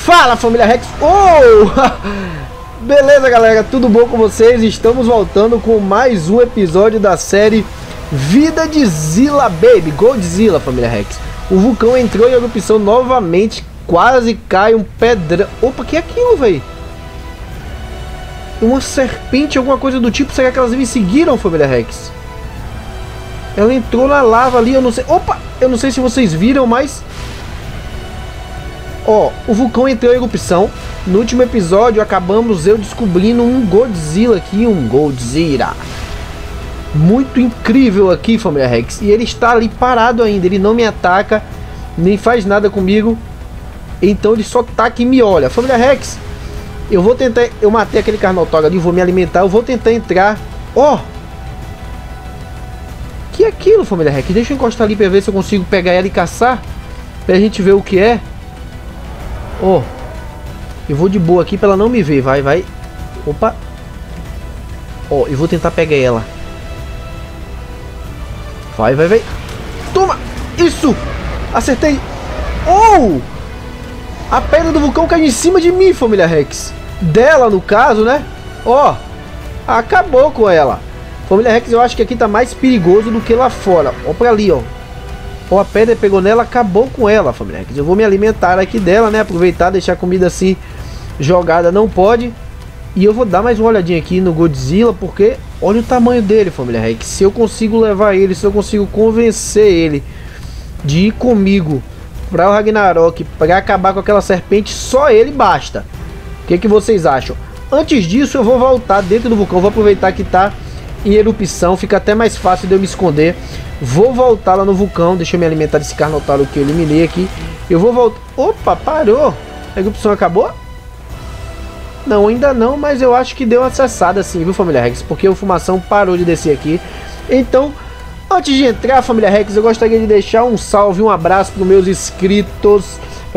Fala, família Rex! Oh! Beleza, galera? Tudo bom com vocês? Estamos voltando com mais um episódio da série Vida de Zilla Baby, Godzilla, família Rex. O vulcão entrou em erupção novamente, quase cai um pedrão. Opa, que é aquilo, velho? Uma serpente, alguma coisa do tipo. Será que elas me seguiram, família Rex? Ela entrou na lava ali, eu não sei. Opa, eu não sei se vocês viram, mas... Ó, o vulcão entrou em erupção. No último episódio acabamos eu descobrindo um Godzilla aqui, um Godzilla muito incrível aqui, família Rex. E ele está ali parado ainda, ele não me ataca, nem faz nada comigo. Então ele só tá aqui e me olha. Família Rex, eu vou tentar, eu matei aquele Carnotauro ali, vou me alimentar, eu vou tentar entrar. Ó, que é aquilo, família Rex? Deixa eu encostar ali pra ver se eu consigo pegar ela e caçar, pra gente ver o que é. Ó, eu vou de boa aqui pra ela não me ver, vai. Opa. Ó, eu vou tentar pegar ela. Vai. Toma! Isso! Acertei! Oh! A pedra do vulcão caiu em cima de mim, família Rex. Dela, no caso, né? Ó, acabou com ela. Família Rex, eu acho que aqui tá mais perigoso do que lá fora. Ó pra ali, ó. Ó, a pedra pegou nela, acabou com ela, família Rex. Eu vou me alimentar aqui dela, né? Aproveitar, deixar a comida assim jogada não pode. E eu vou dar mais uma olhadinha aqui no Godzilla, porque olha o tamanho dele, família Rex. Se eu consigo levar ele, se eu consigo convencer ele de ir comigo para o Ragnarok, para acabar com aquela serpente, só ele basta. O que vocês acham? Antes disso, eu vou voltar dentro do vulcão. Vou aproveitar que tá em erupção, fica até mais fácil de eu me esconder. Vou voltar lá no vulcão. Deixa eu me alimentar desse Carnotauro que eu eliminei aqui. Eu vou voltar. Opa, parou. A erupção acabou? Não, ainda não, mas eu acho que deu uma cessada assim, viu, família Rex? Porque a fumação parou de descer aqui. Então, antes de entrar, família Rex, eu gostaria de deixar um salve, um abraço para os meus inscritos.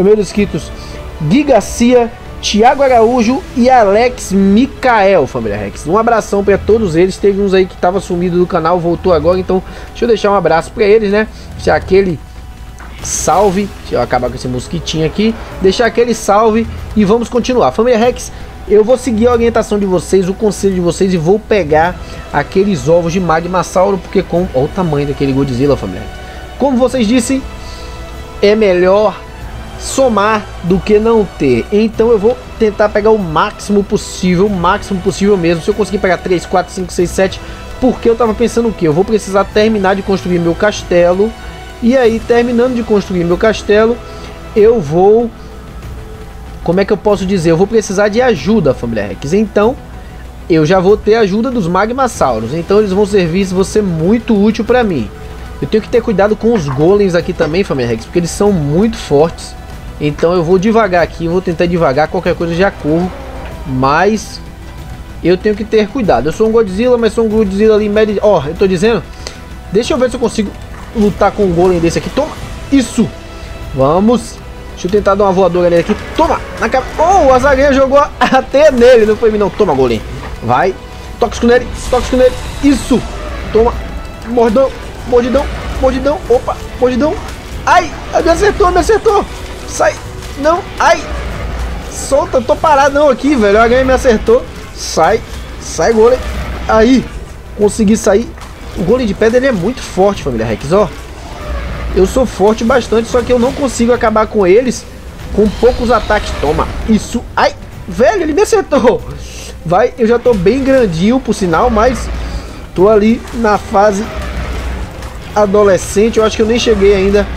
Gui Garcia, Thiago Araújo e Alex Micael, família Rex. Um abração para todos eles. Teve uns aí que tava sumido do canal, voltou agora, então deixa eu deixar um abraço para eles, né? Deixar aquele salve. Deixa eu acabar com esse mosquitinho aqui. Deixar aquele salve e vamos continuar. Família Rex, eu vou seguir a orientação de vocês, o conselho de vocês, e vou pegar aqueles ovos de Magmasauro, porque com olha o tamanho daquele Godzilla, família Rex. Como vocês disseram, é melhor somar do que não ter. Então eu vou tentar pegar o máximo possível mesmo. Se eu conseguir pegar 3, 4, 5, 6, 7, porque eu tava pensando o que? Eu vou precisar terminar de construir meu castelo. E aí, terminando de construir meu castelo, eu vou... Como é que eu posso dizer? Eu vou precisar de ajuda, família Rex. Então, eu já vou ter a ajuda dos Magmasauros. Então, eles vão ser muito útil para mim. Eu tenho que ter cuidado com os golems aqui também, família Rex, porque eles são muito fortes. Então, eu vou devagar aqui, vou tentar devagar. Qualquer coisa já corro, mas eu tenho que ter cuidado. Eu sou um Godzilla, mas sou um Godzilla ali médio. Ó, eu tô dizendo. Deixa eu ver se eu consigo lutar com um golem desse aqui. Toma! Isso! Vamos! Deixa eu tentar dar uma voadora nele aqui. Toma! Na cara. Oh, a zagueira jogou até nele. Não foi mim não. Toma, golem. Vai. Tóxico nele. Tóxico nele. Isso. Toma. Mordão. Mordidão. Mordidão. Opa. Mordidão. Ai. Me acertou. Me acertou. Sai. Não. Ai. Solta. Eu tô paradão aqui, velho. A me acertou. Sai. Sai, golem. Aí. Consegui sair. O golem de pedra ele é muito forte, família Rex. Ó. Eu sou forte bastante, só que eu não consigo acabar com eles com poucos ataques. Toma, isso. Ai, velho, ele me acertou. Vai, eu já tô bem grandinho, por sinal, mas tô ali na fase adolescente. Eu acho que eu nem cheguei ainda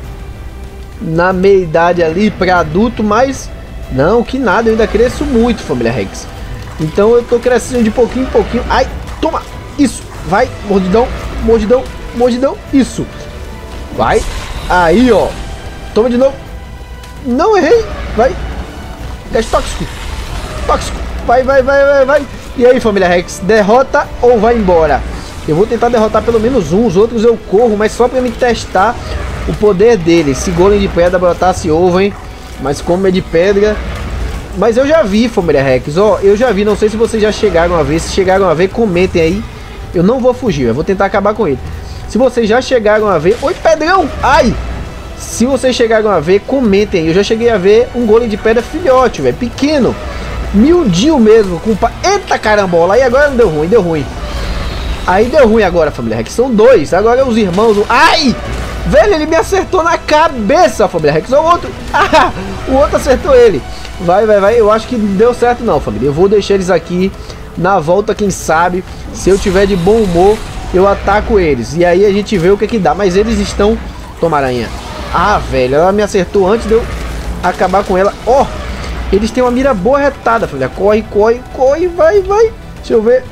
na meia idade ali para adulto, mas não, que nada, eu ainda cresço muito, família Rex. Então eu tô crescendo de pouquinho em pouquinho. Ai, toma, isso. Vai, mordidão, mordidão, mordidão, isso. Vai, aí ó. Toma de novo. Não errei, vai. Gás tóxico. Tóxico, vai. E aí, família Rex, derrota ou vai embora? Eu vou tentar derrotar pelo menos um. Os outros eu corro, mas só pra me testar o poder dele. Se golem de pedra brotasse ovo, hein. Mas como é de pedra. Mas eu já vi, família Rex, ó. Eu já vi, não sei se vocês já chegaram a ver. Se chegaram a ver, comentem aí. Eu não vou fugir, eu vou tentar acabar com ele. Se vocês já chegaram a ver... Oi, pedrão! Ai! Se vocês chegaram a ver, comentem aí. Eu já cheguei a ver um golem de pedra filhote, velho, pequeno. Miudinho mesmo, com eita carambola, aí agora não deu ruim, deu ruim. Aí deu ruim agora, família Rex, são dois, agora os irmãos, ai, velho, ele me acertou na cabeça, família Rex, o outro, o outro acertou ele. Vai, eu acho que não deu certo não, família, eu vou deixar eles aqui, na volta, quem sabe, se eu tiver de bom humor, eu ataco eles, e aí a gente vê o que dá, mas eles estão, toma aranha, velho, ela me acertou antes de eu acabar com ela, eles têm uma mira boa retada, família. Corre, vai. Deixa eu ver.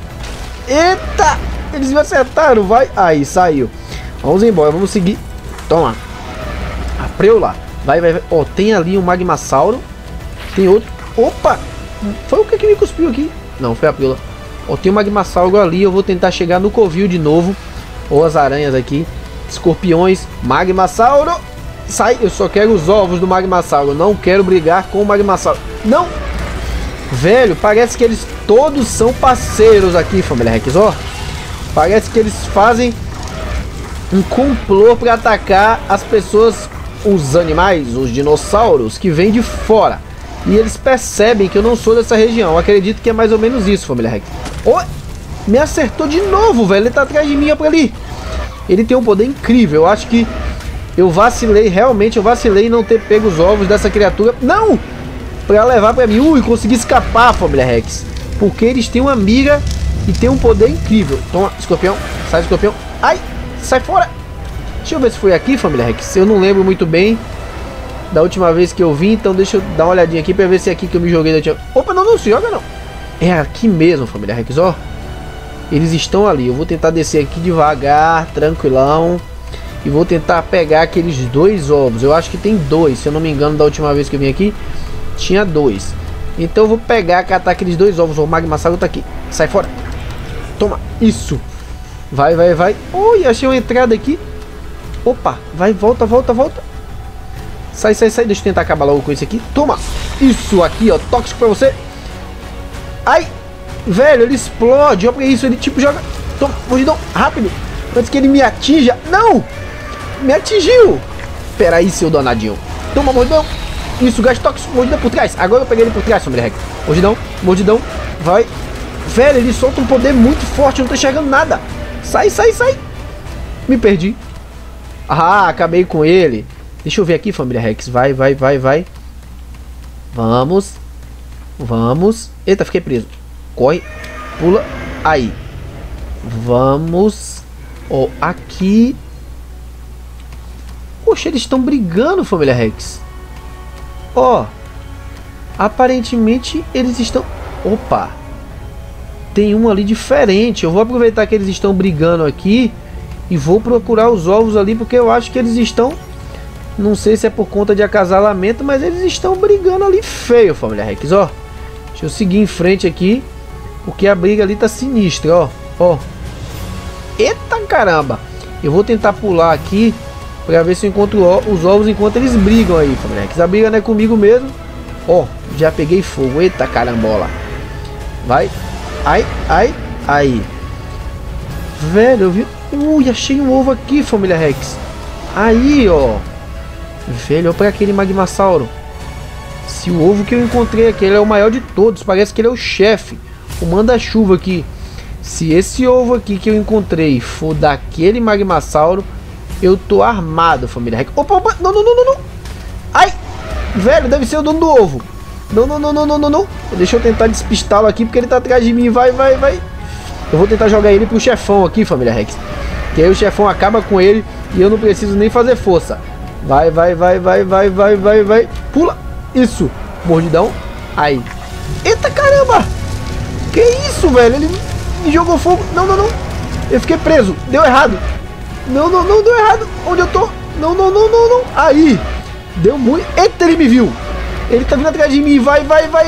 Eita! Eles me acertaram, vai. Aí, saiu. Vamos embora, vamos seguir. Toma. Apreula. Vai. Tem ali um Magmasauro. Tem outro. Opa! Foi o que me cuspiu aqui? Não, foi a Apreula. Tem um Magmasauro ali. Eu vou tentar chegar no covil de novo. As aranhas aqui. Escorpiões. Magmasauro. Sai, eu só quero os ovos do Magmasauro. Não quero brigar com o Magmasauro. Não! Velho, parece que eles todos são parceiros aqui, família Rex, parece que eles fazem um complô para atacar as pessoas, os animais, os dinossauros que vêm de fora. E eles percebem que eu não sou dessa região. Eu acredito que é mais ou menos isso, família Rex. Me acertou de novo, velho. Ele tá atrás de mim, por ali. Ele tem um poder incrível. Eu acho que eu vacilei, realmente eu vacilei em não ter pego os ovos dessa criatura. Não! Pra levar pra mim. Consegui escapar, família Rex. Porque eles têm uma mira e tem um poder incrível. Toma, escorpião. Sai, escorpião. Ai, sai fora. Deixa eu ver se foi aqui, família Rex. Eu não lembro muito bem da última vez que eu vim. Então deixa eu dar uma olhadinha aqui pra ver se é aqui que eu me joguei da última... Opa, não se joga não. É aqui mesmo, família Rex, Eles estão ali. Eu vou tentar descer aqui devagar, tranquilão. E vou tentar pegar aqueles dois ovos. Eu acho que tem dois, se eu não me engano, da última vez que eu vim aqui tinha dois. Então eu vou pegar, catar aqueles dois ovos. O Magmasauro tá aqui. Sai fora. Toma. Isso. Vai. Oi, achei uma entrada aqui. Opa. Vai, volta. Sai. Deixa eu tentar acabar logo com isso aqui. Toma. Isso aqui, tóxico pra você. Ai. Velho, ele explode. Olha pra isso. Ele tipo joga... Toma, mordidão. Rápido. Antes que ele me atinja. Não. Me atingiu. Pera aí, seu danadinho. Toma, mordidão. Isso, gás tóxico, mordidão por trás. Agora eu peguei ele por trás, família Rex. Mordidão. Vai. Velho, ele solta um poder muito forte. Eu não tô enxergando nada. Sai. Me perdi. Acabei com ele. Deixa eu ver aqui, família Rex. Vai. Vamos. Eita, fiquei preso. Corre. Pula. Aí. Vamos. Aqui. Poxa, eles estão brigando, família Rex. Aparentemente eles estão... Opa. Tem um ali diferente. Eu vou aproveitar que eles estão brigando aqui e vou procurar os ovos ali, porque eu acho que eles estão... Não sei se é por conta de acasalamento, mas eles estão brigando ali feio, família Rex, Deixa eu seguir em frente aqui, porque a briga ali tá sinistra, Eita caramba. Eu vou tentar pular aqui pra ver se eu encontro os ovos enquanto eles brigam aí, família Rex. A briga não é comigo mesmo. Já peguei fogo. Eita carambola. Vai. Aí. Velho, eu vi... achei um ovo aqui, família Rex. Aí, Velho, olha pra aquele Magmasauro. Se o ovo que eu encontrei aqui, ele é o maior de todos. Parece que ele é o chefe. O manda-chuva aqui. Se esse ovo aqui que eu encontrei for daquele Magmasauro, eu tô armado, família Rex. Opa. Não. Ai. Velho, deve ser o dono do ovo. Não. Deixa eu tentar despistá-lo aqui, porque ele tá atrás de mim. Vai. Eu vou tentar jogar ele pro chefão aqui, família Rex. Que aí o chefão acaba com ele e eu não preciso nem fazer força. Vai. Pula. Isso. Mordidão. Aí. Eita caramba. Que isso, velho? Ele me jogou fogo. Não. Eu fiquei preso. Deu errado. Não, deu errado. Onde eu tô? Não. Aí. Deu muito. Eita, ele me viu. Ele tá vindo atrás de mim. Vai.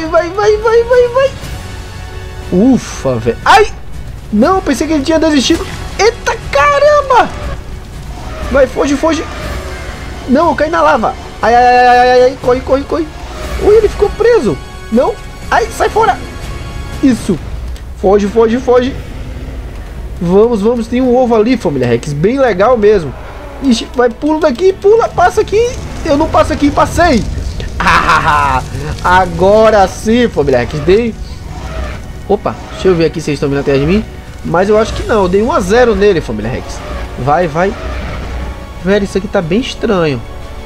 Ufa, velho. Ai. Não, pensei que ele tinha desistido. Eita caramba. Vai, foge. Não, eu caí na lava. Ai. Corre. Ui, ele ficou preso. Não. Ai, sai fora. Isso. Foge. Vamos. Tem um ovo ali, família Rex. Bem legal mesmo. Ixi, vai, pula daqui, pula, passa aqui. Eu não passo aqui, passei. Agora sim, família Rex. Dei. Opa, deixa eu ver aqui se eles estão vindo atrás de mim. Mas eu acho que não, eu dei 1 a 0 nele, família Rex. Vai, vai. Velho, isso aqui tá bem estranho.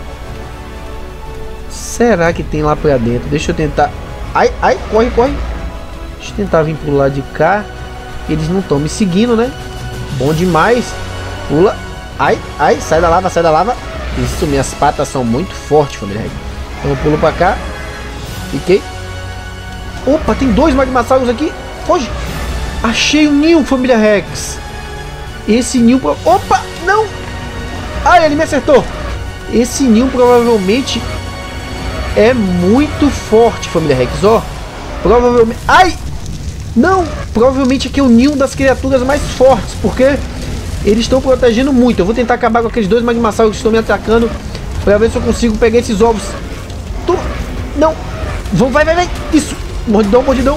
Será que tem lá pra dentro? Deixa eu tentar. Ai, ai, corre, corre. Deixa eu tentar vir pro lado de cá. Eles não estão me seguindo, né? Bom demais. Pula. Ai, ai, sai da lava, sai da lava. Isso, minhas patas são muito fortes, família Rex. Então eu pulo pra cá. Fiquei. Opa, tem 2 magmassauros aqui. Foge. Achei um ninho, família Rex. Esse ninho... Opa, não. Ai, ele me acertou. Esse ninho provavelmente é muito forte, família Rex. Ó, provavelmente... Ai, não. Provavelmente aqui é o ninho das criaturas mais fortes, porque eles estão protegendo muito. Eu vou tentar acabar com aqueles 2 magmassauros que estão me atacando, pra ver se eu consigo pegar esses ovos. Toma. Não. Vai, vai, vai. Isso. Mordidão, mordidão.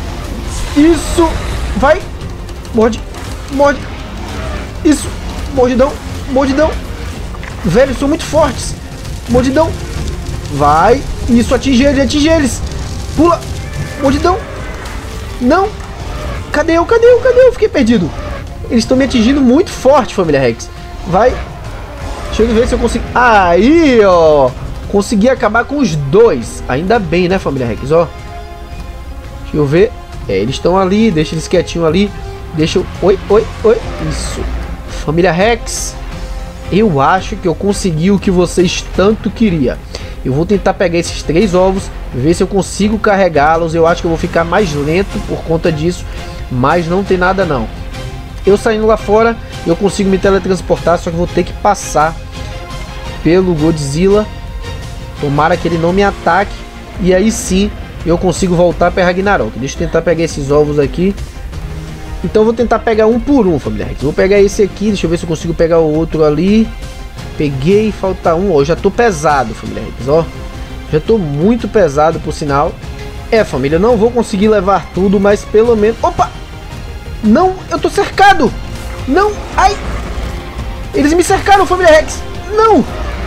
Isso. Vai. Morde. Morde. Isso. Mordidão. Mordidão. Velho, são muito fortes. Mordidão. Vai. Isso, atinge eles, atinge eles. Pula. Mordidão. Não. Cadê eu? Cadê eu? Cadê eu? Fiquei perdido. Eles estão me atingindo muito forte, família Rex. Vai. Deixa eu ver se eu consigo. Aí, ó. Consegui acabar com os 2. Ainda bem, né, família Rex? Ó. Deixa eu ver. É, eles estão ali. Deixa eles quietinhos ali. Deixa eu... Oi, oi, oi. Isso. Família Rex. Eu acho que eu consegui o que vocês tanto queriam. Eu vou tentar pegar esses 3 ovos. Ver se eu consigo carregá-los. Eu acho que eu vou ficar mais lento por conta disso. Mas não tem nada não. Eu saindo lá fora, eu consigo me teletransportar. Só que vou ter que passar pelo Godzilla. Tomara que ele não me ataque. E aí sim eu consigo voltar para Ragnarok. Deixa eu tentar pegar esses ovos aqui. Então eu vou tentar pegar um por um, família Rex. Vou pegar esse aqui. Deixa eu ver se eu consigo pegar o outro ali. Peguei, falta um. Ó, já tô pesado, família Rex. Ó, já tô muito pesado, por sinal. É, família, eu não vou conseguir levar tudo, mas pelo menos... Opa! Não, eu tô cercado! Não, ai! Eles me cercaram, família Rex! Não!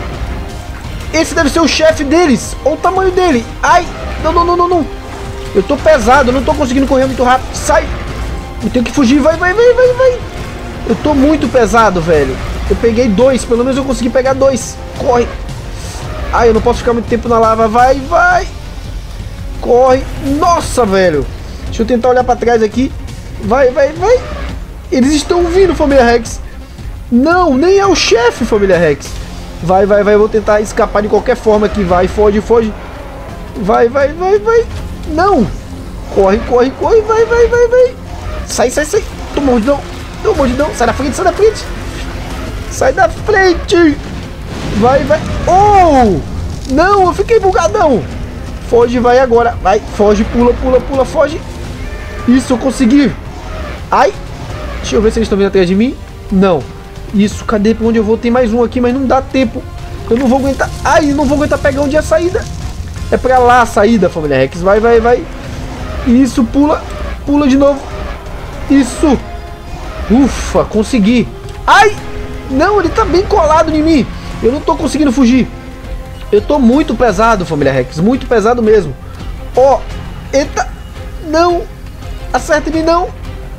Esse deve ser o chefe deles! Olha o tamanho dele! Ai! Não, não, não, não, não! Eu tô pesado, eu não tô conseguindo correr muito rápido. Sai! Eu tenho que fugir, vai, vai, vai, vai, vai! Eu tô muito pesado, velho. Eu peguei 2, pelo menos eu consegui pegar 2. Corre! Ai, eu não posso ficar muito tempo na lava. Vai, vai! Corre! Nossa, velho! Deixa eu tentar olhar pra trás aqui. Vai, vai, vai! Eles estão vindo, família Rex! Não, nem é o chefe, família Rex! Vai, vai, vai! Eu vou tentar escapar de qualquer forma aqui. Vai, foge, foge! Vai, vai, vai, vai! Não! Corre, corre, corre! Vai, vai, vai, vai! Sai, sai, sai! Tô mordidão! Tô mordidão! Sai da frente, sai da frente! Sai da frente! Vai, vai! Oh! Não, eu fiquei bugadão! Foge, vai agora! Vai, foge, pula, pula, pula, foge! Isso, eu consegui! Ai! Deixa eu ver se eles estão vindo atrás de mim. Não. Isso, cadê? Pra onde eu vou? Tem mais um aqui, mas não dá tempo. Eu não vou aguentar. Ai, não vou aguentar pegar onde é a saída. É pra lá a saída, família Rex. Vai, vai, vai. Isso, pula. Pula de novo. Isso. Ufa, consegui. Ai! Não, ele tá bem colado em mim. Eu não tô conseguindo fugir. Eu tô muito pesado, família Rex. Muito pesado mesmo. Ó. Eita. Não. Acerta-me, não.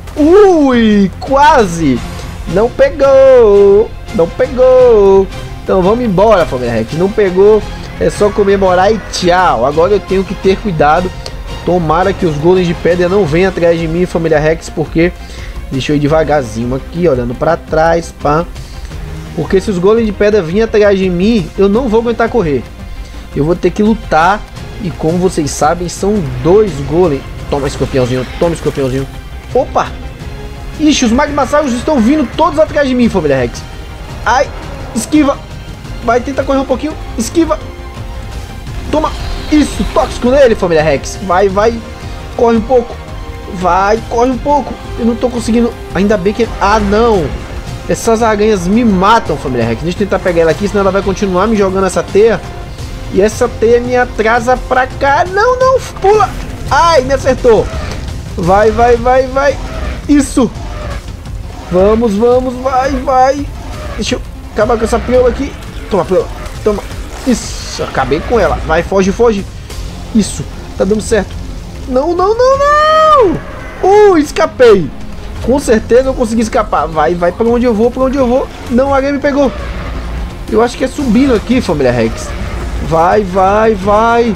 Ui, quase. Não pegou. Não pegou. Então vamos embora, família Rex. Não pegou. É só comemorar e tchau. Agora eu tenho que ter cuidado. Tomara que os golems de pedra não venham atrás de mim, família Rex, porque... Deixa eu ir devagarzinho aqui, olhando pra trás, pá. Porque se os golems de pedra virem atrás de mim, eu não vou aguentar correr. Eu vou ter que lutar. E como vocês sabem, são 2 golems. Toma, escorpiãozinho, toma, escorpiãozinho. Opa! Ixi, os magmassauros estão vindo todos atrás de mim, família Rex. Ai, esquiva. Vai, tenta correr um pouquinho. Esquiva. Toma. Isso, tóxico nele, família Rex. Vai, vai. Corre um pouco. Vai, corre um pouco. Eu não tô conseguindo. Ainda bem que... Ah, não. Essas aranhas me matam, família Rex. Deixa eu tentar pegar ela aqui, senão ela vai continuar me jogando essa teia. E essa teia me atrasa pra cá. Não, não, pula. Ai, me acertou. Vai, vai, vai, vai. Isso. Vamos, vamos, vai, vai. Deixa eu... acabar com essa preula aqui. Toma, preula. Toma. Isso, acabei com ela. Vai, foge, foge. Isso, tá dando certo. Não, não, não, não. Escapei. Com certeza eu consegui escapar. Vai, vai, pra onde eu vou, pra onde eu vou. Não, a aranha me pegou. Eu acho que é subindo aqui, família Rex. Vai, vai, vai.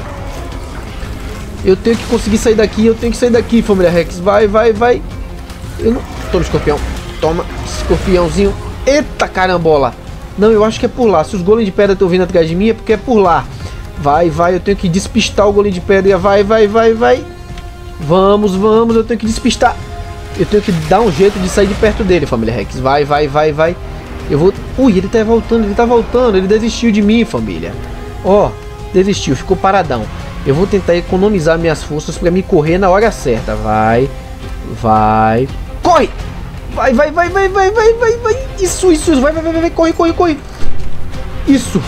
Eu tenho que conseguir sair daqui, eu tenho que sair daqui, família Rex. Vai, vai, vai. Eu não... Toma, escorpião. Toma, escorpiãozinho. Eita, carambola. Não, eu acho que é por lá. Se os golems de pedra estão vindo atrás de mim, é porque é por lá. Vai, vai, eu tenho que despistar o golem de pedra. Vai, vai, vai, vai. Vamos, vamos, eu tenho que despistar. Eu tenho que dar um jeito de sair de perto dele, família Rex. Vai, vai, vai, vai. Eu vou... ele tá voltando, ele tá voltando. Ele desistiu de mim, família. Ó, desistiu, ficou paradão. Eu vou tentar economizar minhas forças pra me correr na hora certa. Vai, vai. Corre! Vai, vai, vai, vai, vai, vai, vai, vai. Isso, isso, vai, vai, vai, vai, corre, corre, corre. Isso.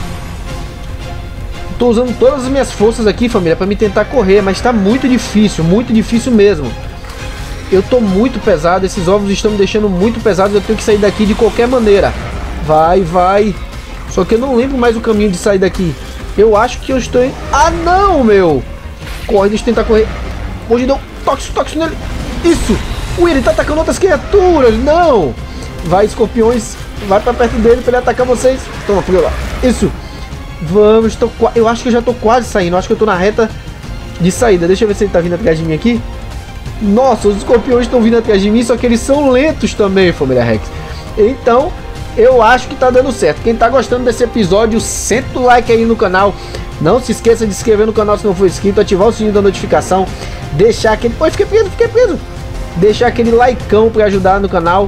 Tô usando todas as minhas forças aqui, família, pra me tentar correr, mas tá muito difícil mesmo. Eu tô muito pesado, esses ovos estão me deixando muito pesados, eu tenho que sair daqui de qualquer maneira. Vai, vai. Só que eu não lembro mais o caminho de sair daqui. Eu acho que eu estou em... Ah, não, meu. Corre, deixa eu tentar correr. Mordidão, toque nele. Isso. Ele tá atacando outras criaturas. Não. Vai, escorpiões. Vai pra perto dele pra ele atacar vocês. Toma, fui lá. Isso. Vamos, eu acho que eu já tô quase saindo. Eu acho que eu tô na reta de saída. Deixa eu ver se ele tá vindo atrás de mim aqui. Nossa, os escorpiões estão vindo atrás de mim, só que eles são lentos também, família Rex. Então, eu acho que tá dando certo. Quem tá gostando desse episódio, senta o like aí no canal. Não se esqueça de se inscrever no canal se não for inscrito, ativar o sininho da notificação, deixar aquele... Oi, fiquei preso. Deixar aquele likeão pra ajudar no canal,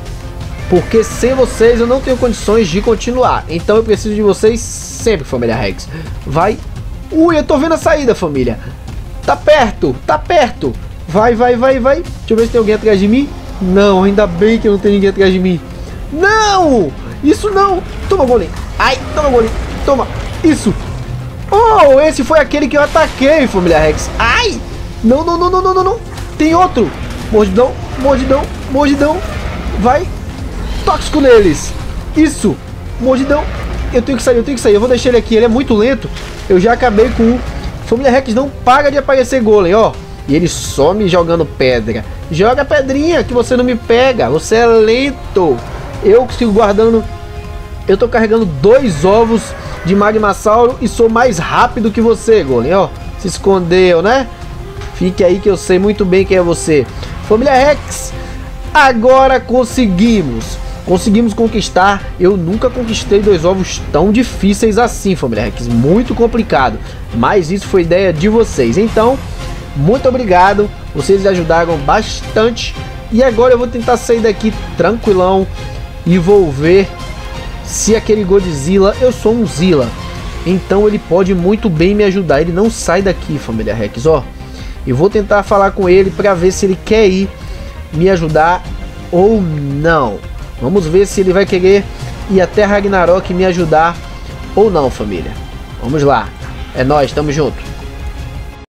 porque sem vocês eu não tenho condições de continuar. Então eu preciso de vocês sempre, família Rex. Vai. Eu tô vendo a saída, família. Tá perto, tá perto. Vai, vai, vai, vai. Deixa eu ver se tem alguém atrás de mim. Não, ainda bem que não tem ninguém atrás de mim. Não! Isso não! Toma, golem. Ai, toma, golem. Toma. Isso. Oh, esse foi aquele que eu ataquei, família Rex. Ai! Não, não, não, não, não, não, não. Tem outro. Mordidão, mordidão, mordidão. Vai. Tóxico neles. Isso. Mordidão. Eu tenho que sair, eu tenho que sair. Eu vou deixar ele aqui, ele é muito lento. Eu já acabei com um. Família Rex, não para de aparecer golem, ó. E ele só me jogando pedra. Joga pedrinha que você não me pega. Você é lento. Eu sigo guardando. Eu tô carregando 2 ovos de Magmasauro e sou mais rápido que você, golem, ó. Se escondeu, né? Fique aí que eu sei muito bem quem é você. Família Rex, agora conseguimos conquistar. Eu nunca conquistei 2 ovos tão difíceis assim, família Rex. Muito complicado. Mas isso foi ideia de vocês. Então, muito obrigado. Vocês ajudaram bastante. E agora eu vou tentar sair daqui tranquilão. E vou ver se aquele Godzilla... Eu sou um Zilla, então ele pode muito bem me ajudar. Ele não sai daqui, família Rex, ó. Eu vou tentar falar com ele para ver se ele quer ir me ajudar ou não. Vamos ver se ele vai querer ir até Ragnarok me ajudar ou não, família. Vamos lá. É nóis, tamo junto.